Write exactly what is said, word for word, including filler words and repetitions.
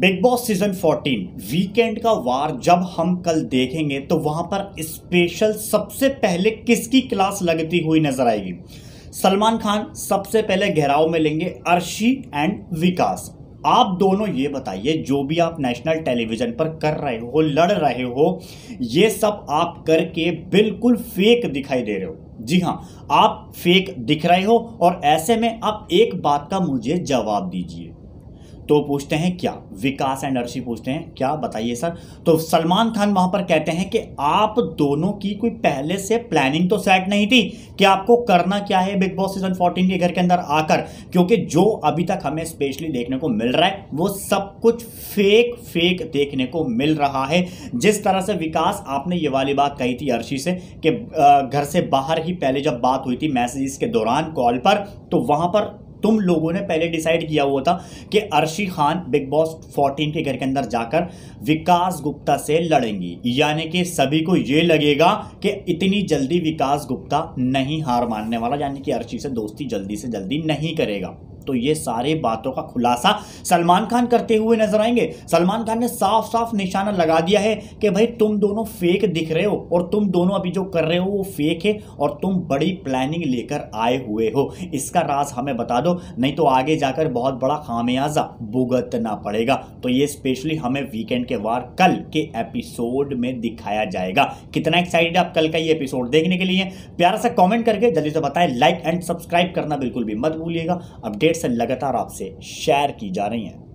Big Boss season चौदह weekend का वार जब हम कल देखेंगे तो वहां पर स्पेशल सबसे पहले किसकी क्लास लगती हुई नजर आएगी। सलमान खान सबसे पहले घेराव में लेंगे अर्शी एंड विकास। आप दोनों ये बताइए, जो भी आप नेशनल टेलीविजन पर कर रहे हो, लड़ रहे हो, ये सब आप करके बिल्कुल फेक दिखाई दे रहे हो। जी हां, आप फेक दिख रहे हो और ऐसे में आप एक बात का मुझे जवाब दीजिए। तो पूछते हैं क्या, विकास एंड अर्शी पूछते हैं क्या, बताइए सर। तो सलमान खान वहां पर कहते हैं कि आप दोनों की कोई पहले से प्लानिंग तो सेट नहीं थी कि आपको करना क्या है बिग बॉस सीजन चौदह के घर के अंदर आकर, क्योंकि जो अभी तक हमें स्पेशली देखने को मिल रहा है वो सब कुछ फेक फेक देखने को मिल रहा है। जिस तरह से विकास, आपने ये वाली बात कही थी अर्शी से कि घर से बाहर ही पहले जब बात हुई थी मैसेजेस के दौरान कॉल पर, तो वहां पर तुम लोगों ने पहले डिसाइड किया हुआ था कि अर्शी खान बिग बॉस चौदह के घर के अंदर जाकर विकास गुप्ता से लड़ेंगी, यानी कि सभी को यह लगेगा कि इतनी जल्दी विकास गुप्ता नहीं हार मानने वाला, यानी कि अर्शी से दोस्ती जल्दी से जल्दी नहीं करेगा। तो ये सारी बातों का खुलासा सलमान खान करते हुए नजर आएंगे। सलमान खान ने साफ साफ निशाना लगा दिया है कि भाई तुम दोनों फेक दिख रहे हो और तुम दोनों अभी जो कर रहे हो वो फेक है और तुम बड़ी प्लानिंग लेकर आए हुए हो। इसका राज हमें बता दो, नहीं तो आगे जाकर बहुत बड़ा खामियाजा भुगतना पड़ेगा। तो ये स्पेशली हमें वीकेंड के वार कल के एपिसोड में दिखाया जाएगा। कितना एक्साइटेड आप कल का ये एपिसोड देखने के लिए? प्यारा सा कॉमेंट करके जल्दी से बताएं। लाइक एंड सब्सक्राइब करना बिल्कुल भी मत भूलिएगा। अपडेट से लगातार आपसे शेयर की जा रही हैं।